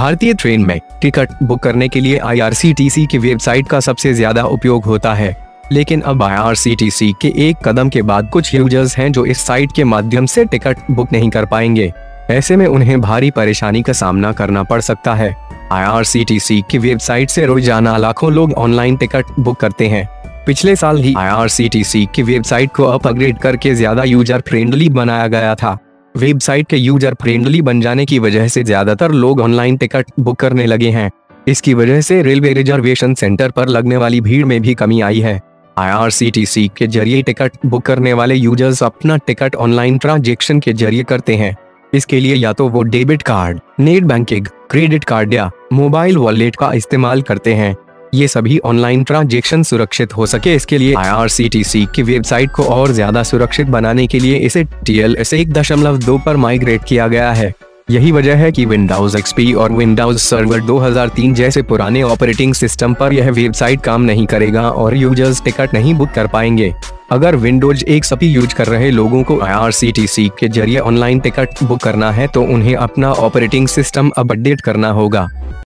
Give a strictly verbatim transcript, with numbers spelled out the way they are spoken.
भारतीय ट्रेन में ticket book करने के लिए I R C T C की वेबसाइट का सबसे ज्यादा उपयोग होता है, लेकिन अब I R C T C के एक कदम के बाद कुछ यूजर्स हैं जो इस साइट के माध्यम से टिकट बुक नहीं कर पाएंगे। ऐसे में उन्हें भारी परेशानी का सामना करना पड़ सकता है। I R C T C की वेबसाइट से रोजाना लाखों लोग ऑनलाइन टिकट बुक करते हैं। पिछले साल ही I R C T C की वेबसाइट को अपग्रेड करके ज्यादा यूजर फ्रेंडली बनाया गया था। वेबसाइट के यूजर फ्रेंडली बन जाने की वजह से ज्यादातर लोग ऑनलाइन टिकट बुक करने लगे हैं। इसकी वजह से रेलवे रिजर्वेशन सेंटर पर लगने वाली भीड़ में भी कमी आई है। I R C T C के जरिए टिकट बुक करने वाले यूजर्स अपना टिकट ऑनलाइन ट्रांजैक्शन के जरिए करते हैं। इसके लिए या तो वो debit card, net banking, credit card या मोबाइल वॉलेट का इस्तेमाल करते हैं। ये सभी ऑनलाइन ट्रांजैक्शन सुरक्षित हो सके, इसके लिए I R C T C की वेबसाइट को और ज्यादा सुरक्षित बनाने के लिए इसे टी एल एस एक दशमलव दो पर माइग्रेट किया गया है। यही वजह है कि विंडोज एक्स पी और विंडोज सर्वर दो हज़ार तीन जैसे पुराने ऑपरेटिंग सिस्टम पर यह वेबसाइट काम नहीं करेगा और यूजर्स टिकट नहीं बुक कर पाएंगे। अगर विंडोज एक्स पी यूज कर रहे लोगों को I R C T C के जरिए ऑनलाइन टिकट बुक करना है तो उन्हें अपना ऑपरेटिंग सिस्टम अपडेट करना होगा।